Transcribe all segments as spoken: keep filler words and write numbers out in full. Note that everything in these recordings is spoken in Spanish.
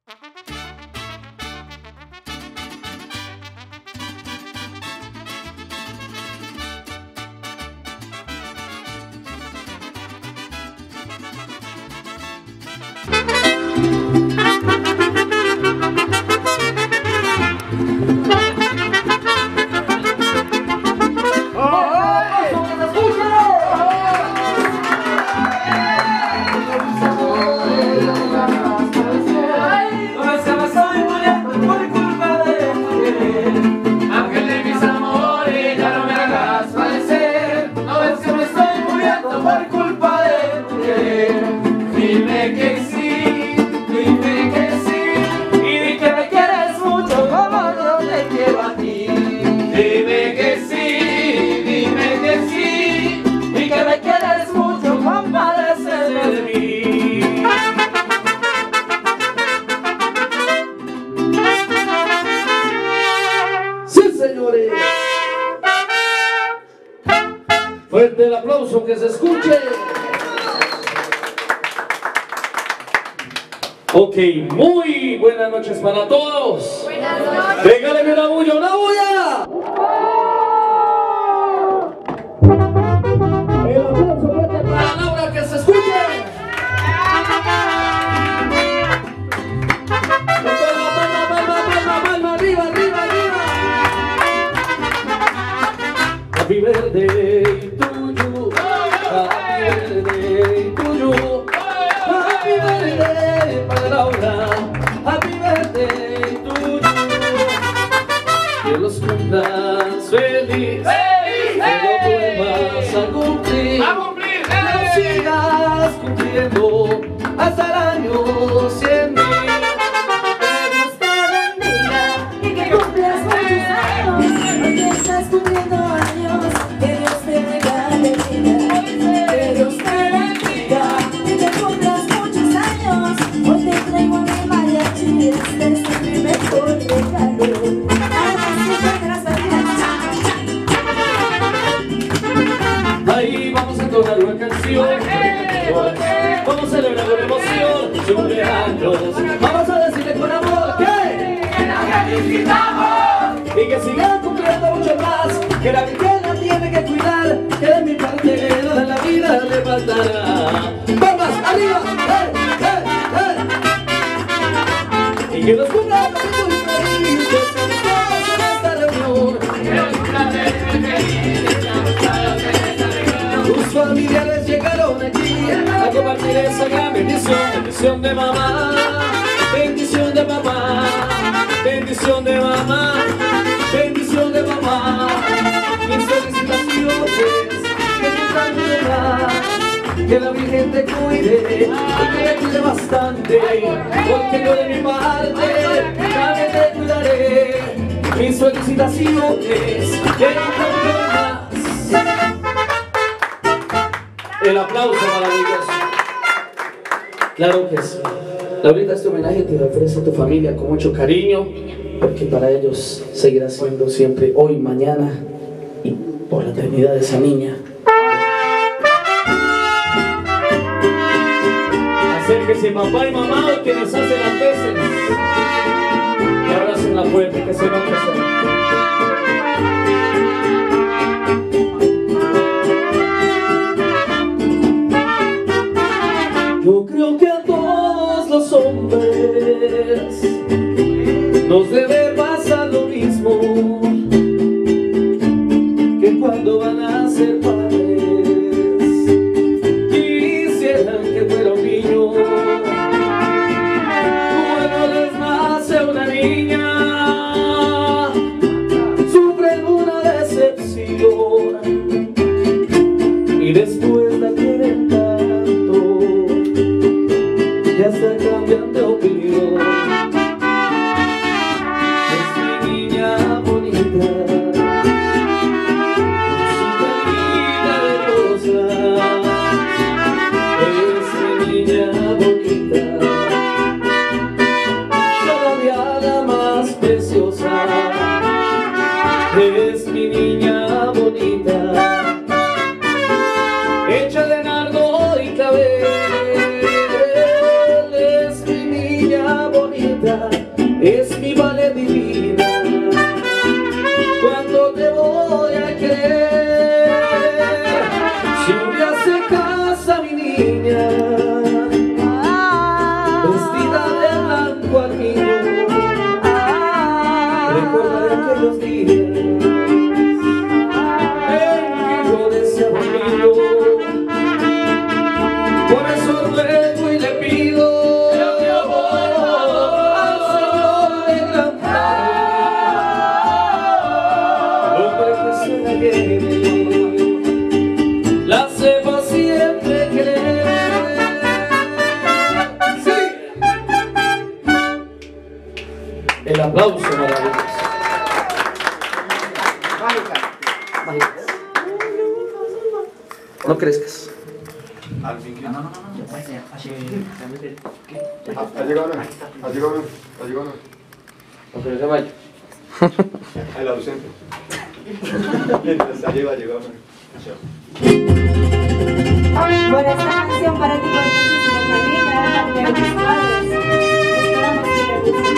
Fuerte el aplauso, que se escuche. Ok, muy buenas noches para todos. Buenas noches. Regáleme una bulla, una bulla. El aplauso fuerte para Laura, que se escuche. Palma, palma, palma, palma, palma, arriba, arriba, arriba. Happy birthday to you. Happy birthday to you. Happy birthday para Laura. Happy birthday to you. Que los cumplas feliz. Que lo vuelvas a cumplir. ¡A cumplir! Que lo sigas cumpliendo hasta el año cien mil. Dios te bendiga y que cumplas muchos años. Porque estás cumpliendo años, que Dios te regale vida. Que Dios te bendiga y que cumplas muchos años. Hoy te traigo a mi mariachi, este es mi mejor regalo. Ahí vamos a tocar una canción. Vamos a celebrar con emoción su cumpleaños. Vamos a decirle con amor que ¡Que la felicitamos! y que siga cumpliendo mucho más. Que la que la tiene que cuidar. Que de mi parte nada en la vida le faltará. ¡Palmas arriba! ¡Eh, eh, eh! Y que los cumpleaños muy felices en esta reunión. ¡Que los cumpleaños felices! Tus familiares llegaron aquí a compartir esa gran bendición. Bendición de mamá, bendición de mamá, bendición de mamá, bendición de mamá. Mis felicitaciones, que tu tranquilidad, que la Virgen te cuide, y que te cuide bastante, porque yo de mi parte también te cuidaré. Mis felicitaciones, que no más. El aplauso maravilloso. Claro que sí. Laurita, este homenaje te lo ofrece tu familia con mucho cariño, porque para ellos seguirá siendo siempre hoy, mañana y por la eternidad esa niña. Acérquese papá y mamá, que nos hacen las veces, y abracen la puerta, que se va a pasar. Yo creo que a todos los hombres nos debe pasar lo mismo, que cuando van a ser padres quisieran que fuera un niño. Cuando les nace una niña, sufren una decepción y después la quieren tanto, ya hasta cambian de opinión. Es mi niña bonita, con su carita de rosa. Es mi niña bonita, todavía la más preciosa. Es mi niña bonita, hecha de nardo y clavel. Es mi niña bonita, es mi vale divina. ¿Cuándo te voy a querer? Si un día se casa mi niña, vestida de blanco al vino, recordaré aquellos días en que yo deseaba olvido. Por eso ruego y le pido al Señor de gran poder, hombre que se la lleve, la sepa siempre querer. Sí. El aplauso maravilloso. No crezcas. Ha llegado, ha llegado, ha llegado. Aunque no se vaya. El ausente. Mientras arriba llegó. Bueno, esta canción para ti con muchísimo cariño, de mis padres. Esperamos que te guste.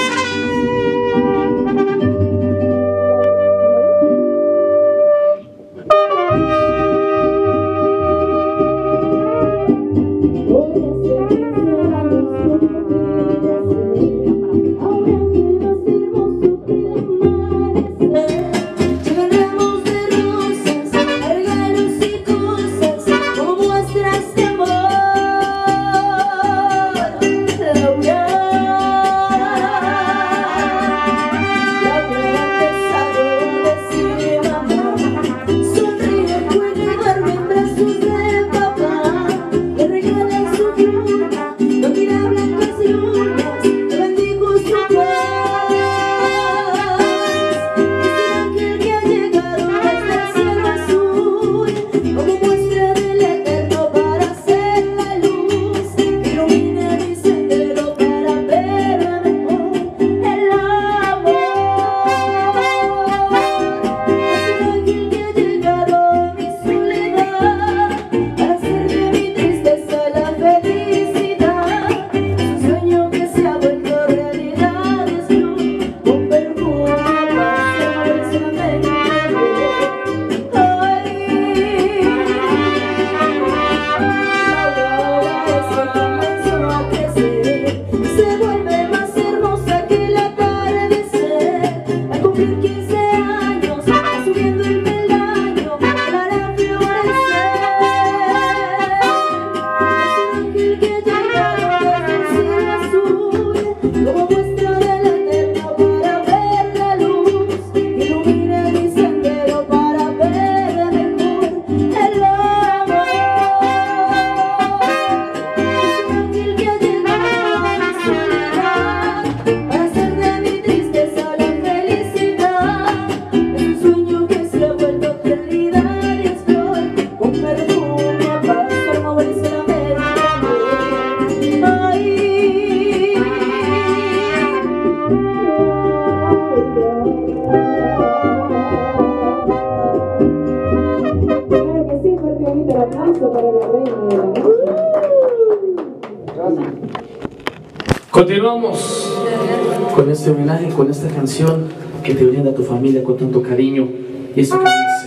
Continuamos con este homenaje, con esta canción que te brinda tu familia con tanto cariño. Y esto que dice: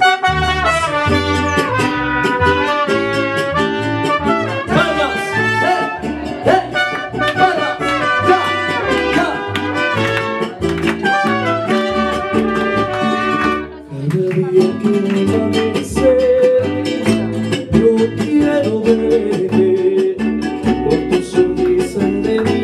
¡Palmas! ¡Eh! ¡Eh! ¡Palmas! ¡Ya! ¡Ya! Cada día que me amanecer, yo quiero verte por tu sonrisa de mí.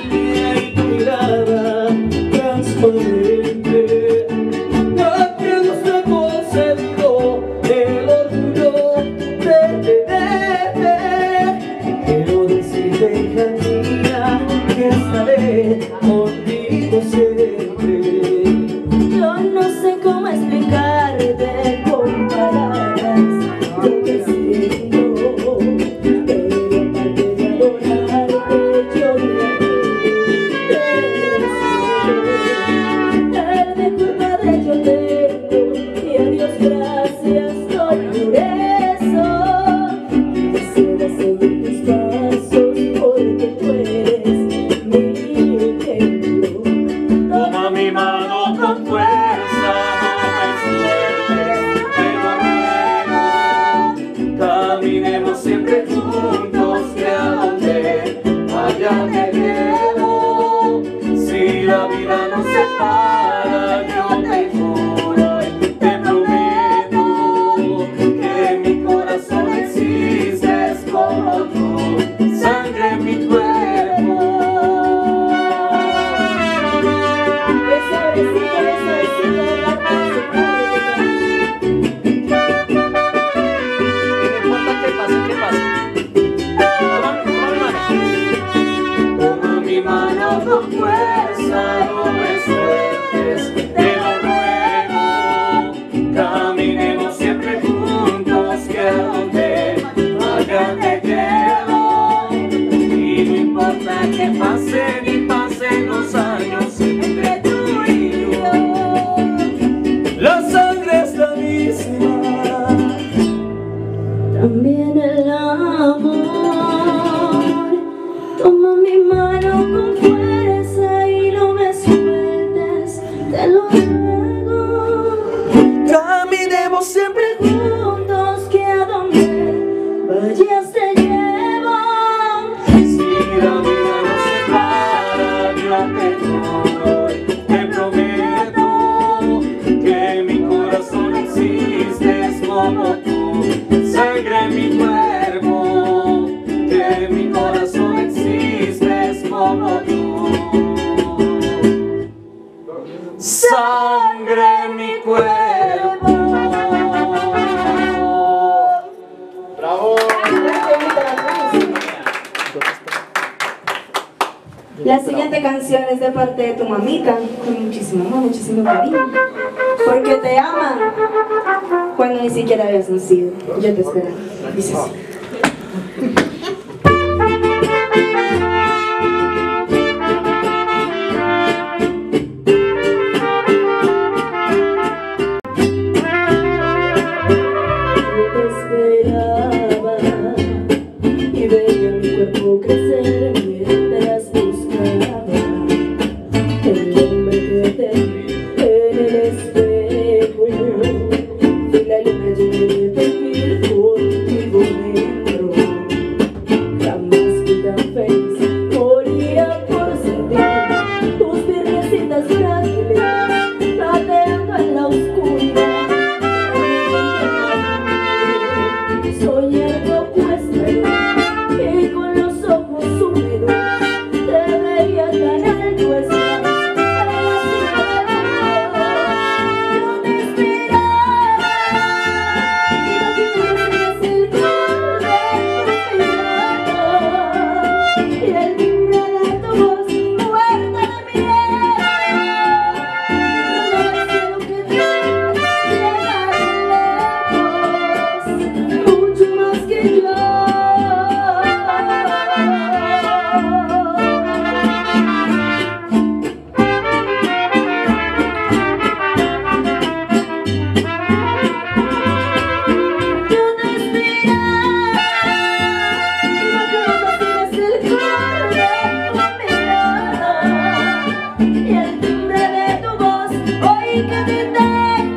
Transparente, ya que Dios te ha concedido el orgullo de tenerte. Quiero decirte, hija mía, que estaré contigo siempre. Yo no sé cómo explicarte con palabras lo que siento, pero aparte de adorarte, yo me Gracias por con fuerza y no me sueltes, te lo ruego. Caminemos siempre juntos, que a donde vaya te llevo. Y no importa que pasen y pasen los años entre tú y yo, la sangre es la misma, también el amor. Toma mi mano con fuerza y no me sueltes, te lo ruego. Caminemos siempre juntos, que a donde vayas te llevo. Si la vida nos separa, yo te doy, te prometo que mi corazón existes como tú. Sangre en mi cuerpo, que mi corazón existes como tú. Sangre en mi cuerpo. ¡Bravo! La siguiente canción es de parte de tu mamita, con muchísimo amor, muchísimo cariño, porque te ama cuando ni siquiera habías nacido. Yo te espero. Dice así. Yo te esperaba y veía mi cuerpo crecer mientras buscaba el hombre que te vi en el espejo. Y la luna llena de perfil contigo dentro. Jamás fui tan feliz, moría por sentir tus piernecitas frágiles plateando en la oscuridad. Soñando cuesta y con los ojos húmedos te veía tan alto estar. Yo te esperaba y no tienes el color de tu mirada y el timbre de tu voz muerta de miedo. No deseo que te llegas lejos, mucho más que yo. Yo te esperaba y no conocías el color de tu mirada y el timbre de tu voz. Hoy que te tengo,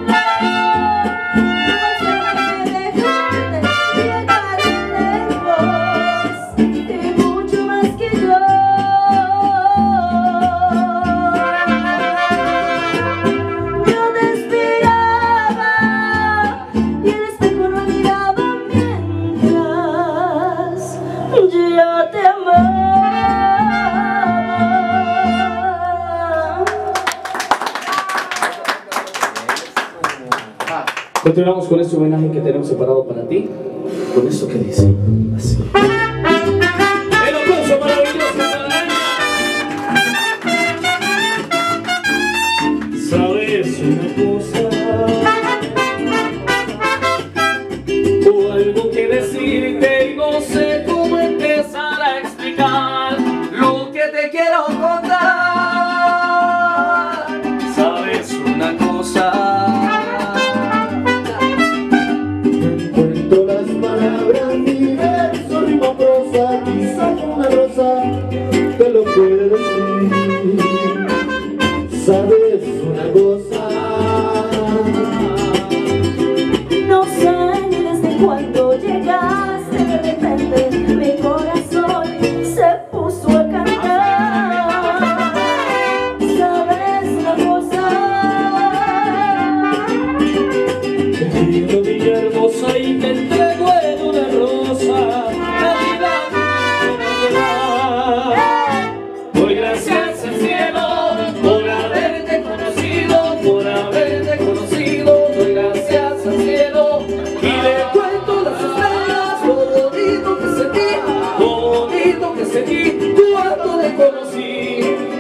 no sé dejarte llegar lejos y mucho más que yo. Yo te esperaba y el espejo no miraba mientras yo te amaba. Continuamos con este homenaje que tenemos separado para ti, con esto que dice así. El aplauso maravilloso para la niña. ¿Sabes una cosa? O algo que decirte y no sé cómo empezar a explicar lo que te quiero contar. ¿Sabes una cosa? Encuentro las palabras, mi verso, rima, prosa, quizá una rosa te lo puede decir. ¿Sabes una cosa? No sé ni desde cuándo llegaste, de repente mi corazón se puso a cantar. ¿Sabes una cosa? Te pido, niña hermosa, y te entrego en una rosa la vida que me da. Doy gracias al cielo por haberte conocido, por haberte conocido. Doy gracias al cielo y le cuento las estrellas lo bonito que sentí, lo bonito que sentí cuando te conocí.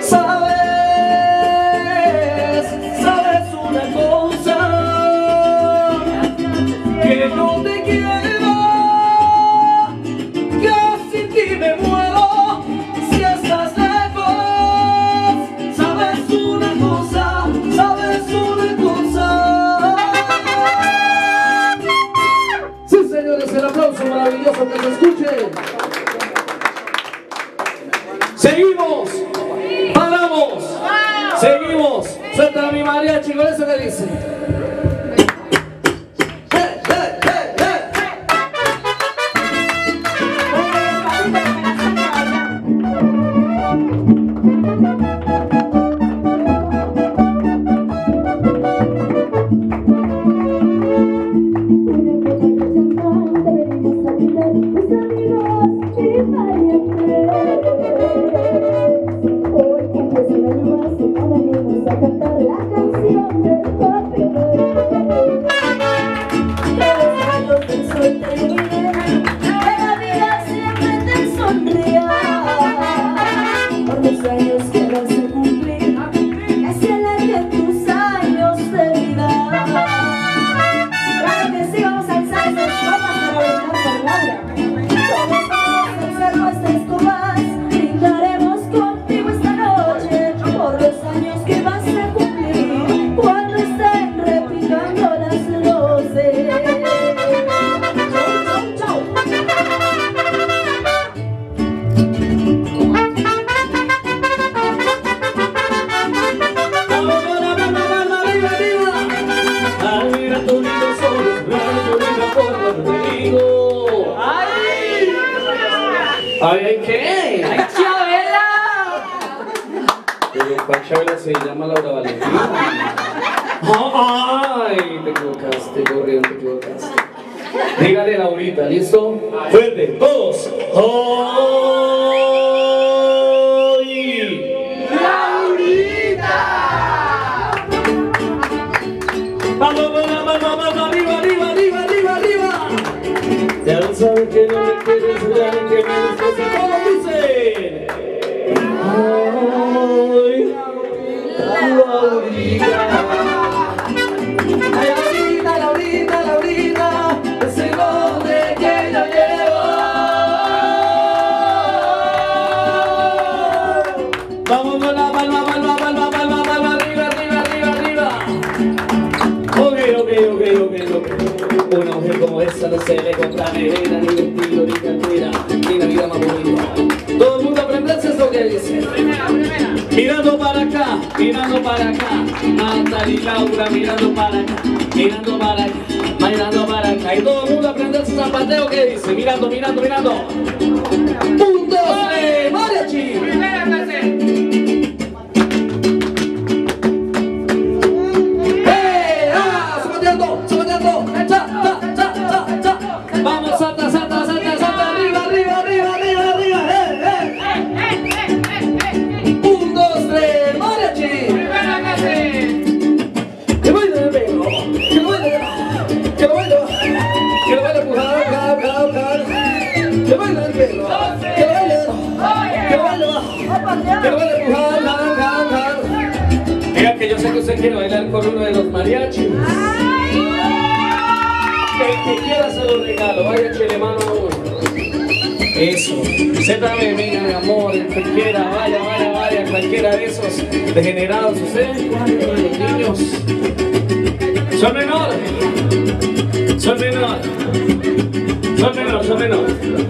vamos. Seguimos. Suelta mi mariachi con eso que dice. Ay, ay, ¿qué? ¡Ay, Chabela! Pero ¿cuál Chabela se llama Laura Valentina? Ay, te equivocaste, gorrión, te equivocaste. Dígale Laurita, ¿listo? Fuerte, todos. ¡Ay! ¡Laurita! ¡Vamos, vamos, vamos, vamos! ¡Arriba, arriba, arriba, arriba, arriba! Ya no sabes que no me quieres, ya no que me desprecio. ¿Cómo dicen? ¡Ay! ¡Laurita! ¡Ay, Laurita, Laurita, Laurita! ¡Ese nombre que yo llevo! ¡Vamos con la palma, palma, palma, palma, palma! ¡Arriba, arriba, arriba, arriba! Ok, ok, ok, ok, ok. Una mujer como esa no se le contamina, ni vestido, ni cartera, ni la vida más bonita. Todo el mundo aprenderse esto que dice. Primera, primera. Mirando para acá, mirando para acá, Natalia y Laura mirando para acá, mirando para acá, mirando para acá. Y todo el mundo aprenderse zapateo que dice. Mirando, mirando, mirando. Un, dos, tres, mariachi. Primera clase. Vamos, salta, salta, salta, salta, arriba, arriba, arriba, arriba, arriba, eh, eh. Un, dos, tres, mariachi. Primera clase. Que baile el pelo, que baile, que baile, que baile, pujar, car, car, car. Que baile el pelo, que baile, que baile, que baile, pujar, car, car, car. Mira que yo sé que usted quiere bailar con uno de los mariachis. El que quiera se lo regalo, vaya chile mano. Eso, séntame, mira mi amor, el que quiera, vaya, vaya, vaya, cualquiera de esos degenerados, ustedes, los niños. Son menor, son menor, son menor, son menor.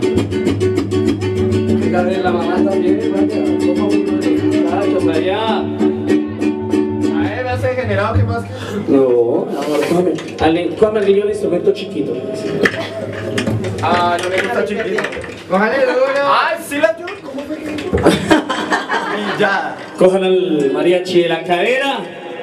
Venga, ver la mamá también, vaya, toma uno de los muchachos allá. A ver, me hace generado, ¿qué más? No, amor, come. Al, come al niño el instrumento chiquito. Ah, no me gusta chiquito. Cójale duro. Ay, sí la yo. ¿Cómo fue que? Y ya. Cojan al mariachi de la cadera.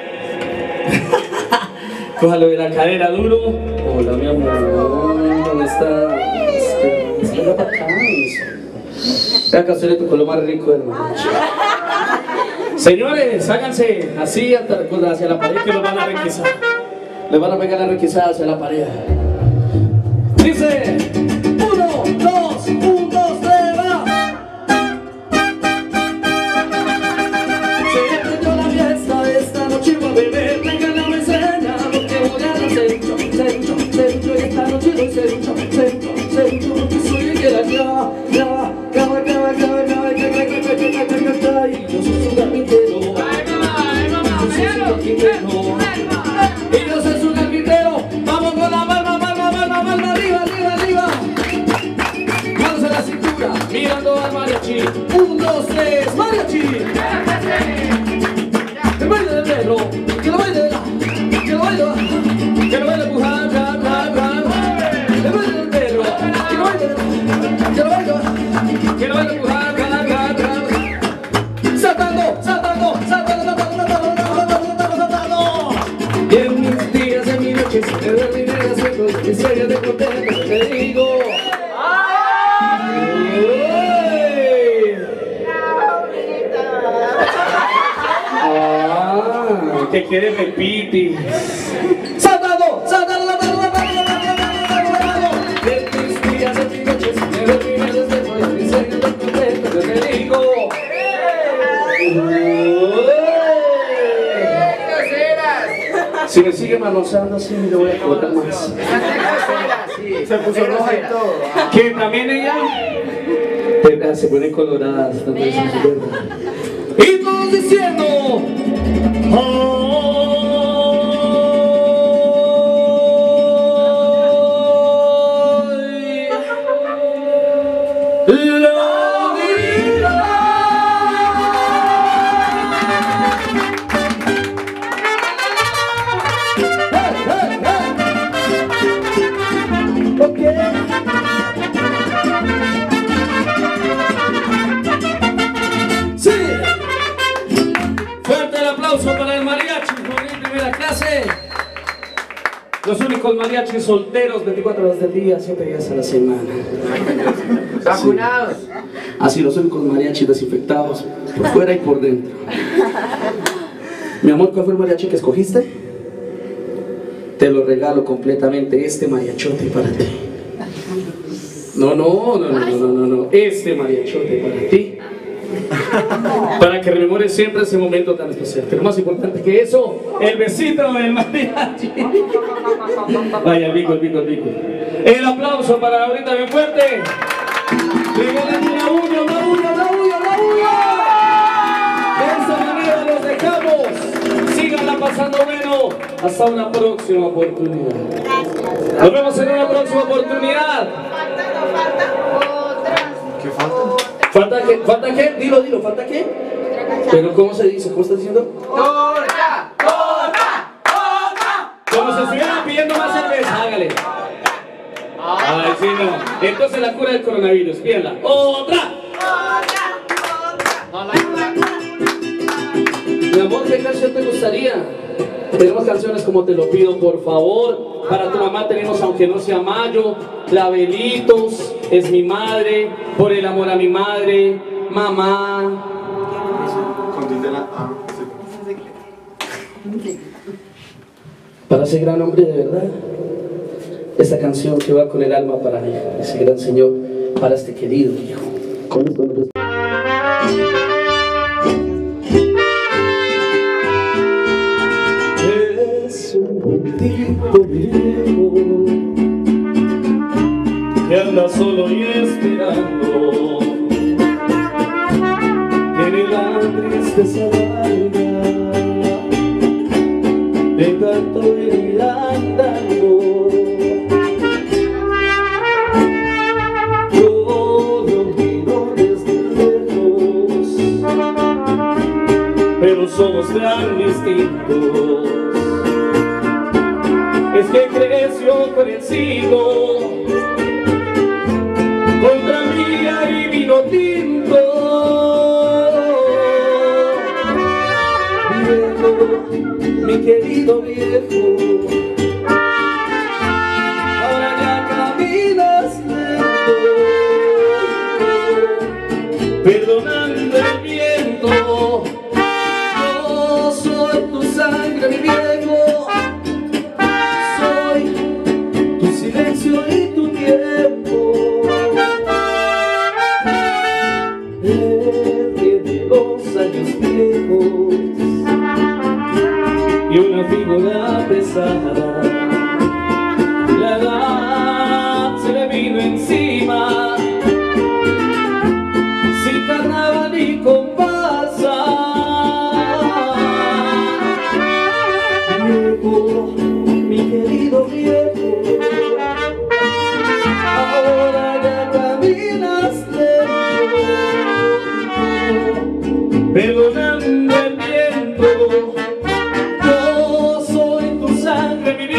Cójalo de la cadera duro. Hola, mi amor. ¿Dónde está? Espera para acá. Ve acá, se le tocó lo más rico del mariachi. Señores, háganse así hacia la pared que lo van a requisar. Le van a pegar la requisada hacia la pared. Dice: uno, dos, un, dos, tres, va. Se empezó la fiesta esta noche va a beber. Venga, no me enseña porque voy a dar centro, centro, centro. Y esta noche doy centro, centro, centro. Que soy el que la clava, clava, clava, clava, clava, clava, clava, clava, clava, clava, clava. Y yo soy su carpintero. Ay, mamá, ay, mamá. Yo soy su carpintero. Y yo soy su carpintero. Vamos con la palma, palma, palma, palma, arriba, arriba, arriba. Manos en la cintura, mirando al mariachi. Un, dos, tres, mariachi. que quiere repiti. ¡Saltando! ¡Saltando! ¡Saltando! ¡Saltando! De tus días, de tus noches, de los días, de tus noches, de tus contentos, yo te digo. Si me sigue manoseando así, le voy a colocar más. Se puso roja y todo. Que también ella se pone colorada. Y todos diciendo ¡ay! La vida. Sí. Fuerte el aplauso para el mariachi por mi primera clase. Los únicos mariachis solteros veinticuatro horas del día, siete días a la semana. Vacunados. Sí. Así los únicos mariachis desinfectados por fuera y por dentro. Mi amor, ¿cuál fue el mariachi que escogiste? Te lo regalo completamente, este mariachote para ti. No, no, no, no, no, no, no, este mariachote para ti. Para que rememores siempre ese momento tan especial. Pero más importante que eso, el besito del mariachi. Vaya, el bico, el bico, el bico. El aplauso para ahorita bien fuerte. Regalen una uña, una uña, una uña, una uña. De esta manera los dejamos. Síganla pasando bueno. Hasta una próxima oportunidad. Nos vemos en una próxima oportunidad. ¿Qué falta? ¿Falta qué? ¿Falta qué? Dilo, dilo, ¿falta qué? ¿Pero cómo se dice? ¿Cómo estás diciendo? ¡Torta! ¡Torta! ¡Torta! Como si estuvieran pidiendo más cerveza, hágale. Ay, sí, no. Entonces la cura del coronavirus, pídanla. ¡Otra! Mi amor, ¿qué canción te gustaría? Tenemos canciones como Te lo pido, por favor. Para tu mamá tenemos Aunque no sea mayo, Clavelitos, Es mi madre, Por el amor a mi madre, Mamá. Para ese gran hombre de verdad, esta canción que va con el alma para ese gran señor, para este querido hijo. Con esto me es un tipo viejo que anda solo y esperando en el tristeza larga de tanto ir andando. Yo lo miro desde lejos, pero somos tan distintos. Es que creció con el siglo, contra mía y vino tinto. Viejo, mi querido viejo, ahora ya caminas lento, perdonando el viento. Yo soy tu sangre, mi viejo, soy tu silencio y tu tiempo. Él tiene los años viejos y una figura pesada. La edad se le vino encima, sin carnaval ni comparsa. Viejo, mi querido viejo, ahora ya caminas lento, perdonando el viento. Yo soy tu sangre, mi vida.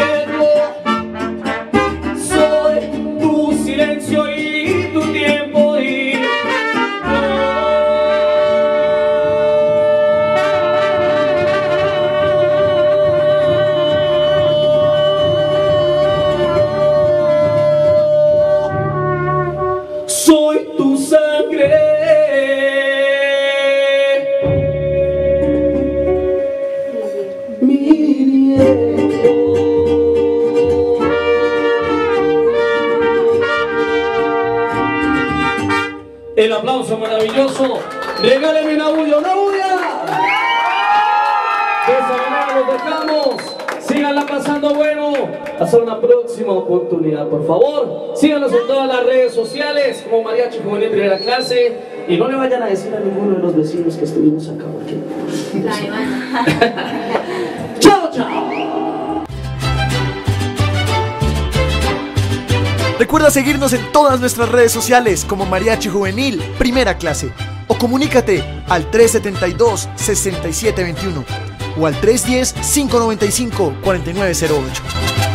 Regáleme una bulla, una bulla. De esa manera nos dejamos. Síganla pasando bueno. Hasta una próxima oportunidad, por favor. Síganos en todas las redes sociales como Mariachi Juvenil Primera Clase. Y no le vayan a decir a ninguno de los vecinos que estuvimos acá. Porque... ¡Chao, chao! Recuerda seguirnos en todas nuestras redes sociales como Mariachi Juvenil Primera Clase. O comunícate al tres setenta y dos, sesenta y siete veintiuno o al tres diez, cinco noventa y cinco, cuarenta y nueve cero ocho.